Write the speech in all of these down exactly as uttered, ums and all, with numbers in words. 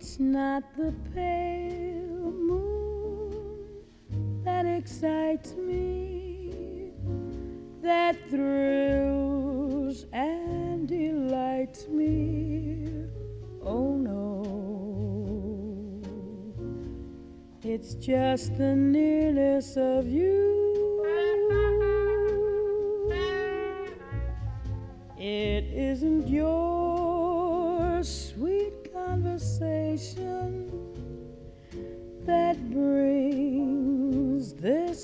It's not the pale moon that excites me, that thrills and delights me. Oh no, it's just the nearness of you. It isn't your sweet conversation that brings this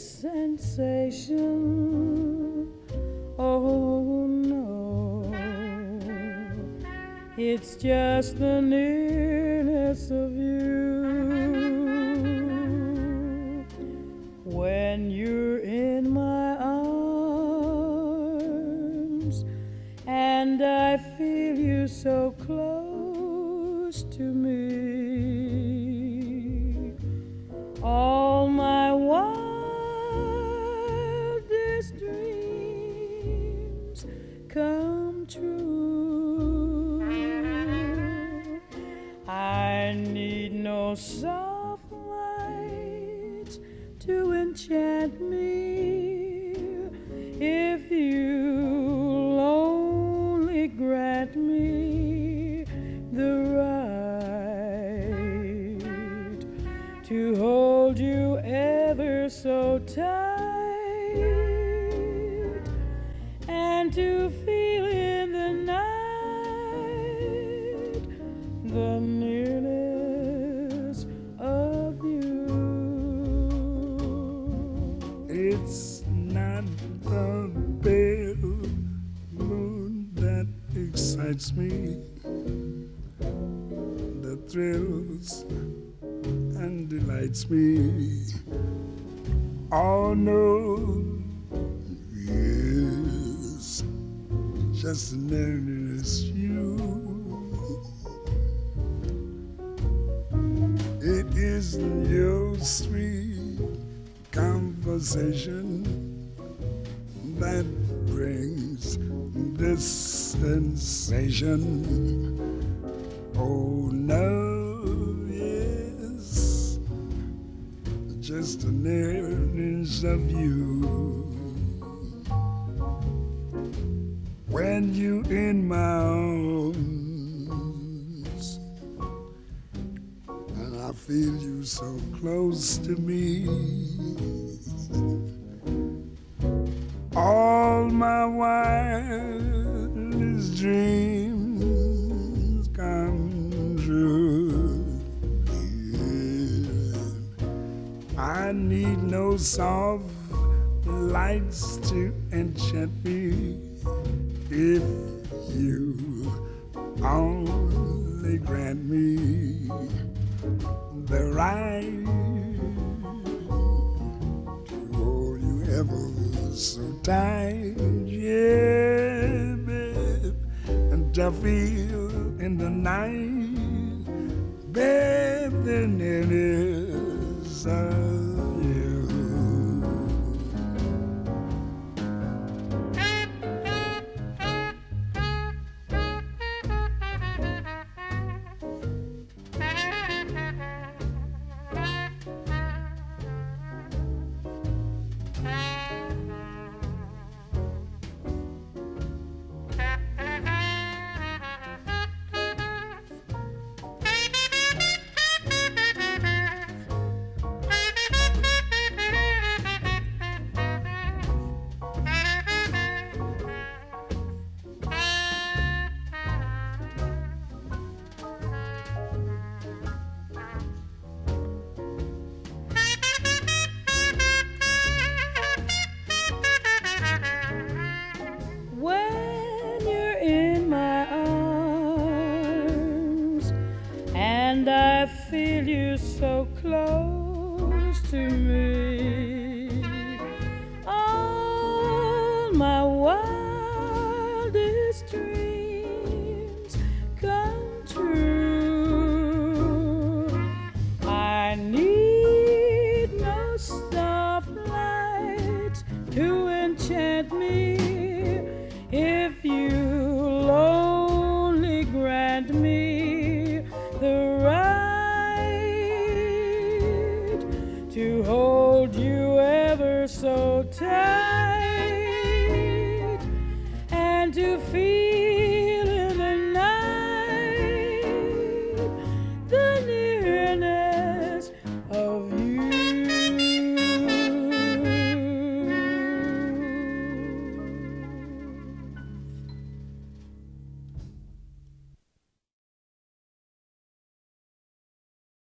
sensation. Oh no, it's just the nearness of you. When you're in my arms and I feel you so close to me, all my wildest dreams come true. I need no soft lights to enchant me if you'll only grant me the right to hold you ever so tight and to feel in the night the nearness of you. It's not the pale moon that excites me, that thrills and delights me. Oh no, yes, just the nearness you. It isn't your sweet conversation that brings this sensation. Oh no, yes, just the nearness of you. When you in my arms and I feel you so close to me, all my wildest dreams come true. Yeah. I need no soft lights to enchant me if you only grant me the right to hold you ever so tight, yeah, babe, and to feel in the night, babe, the nearness of you. When you're in my arms and I feel you so close to me, all my wildest dreams come true. I need no soft lights to enchant me if you'll only grant me the right feel